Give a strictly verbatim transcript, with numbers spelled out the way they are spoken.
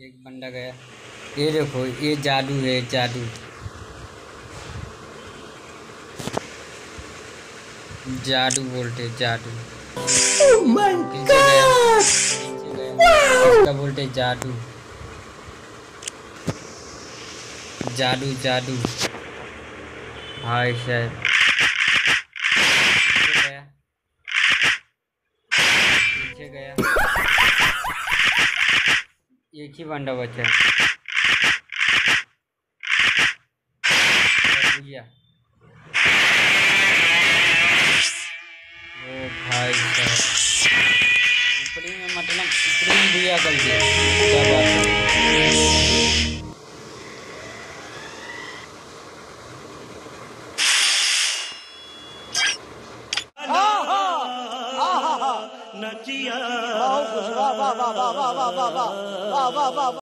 एक बंदा गया। ये देखो, ये जादू है, जादू। जादू बोलते, जादू। Oh my नीचे गया, God! नीचे गया। इसका बोलते जादू, जादू, जादू। भाई साहब, नीचे गया, नीचे गया। एक ही बंदा बचा है। भैया, ओ भाई साहब, ऊपरी में मतलब ऊपरी में भैया कर दिया। क्या बात है। नचिया वाह वाह वाह वाह वाह वाह वाह वाह वाह वाह।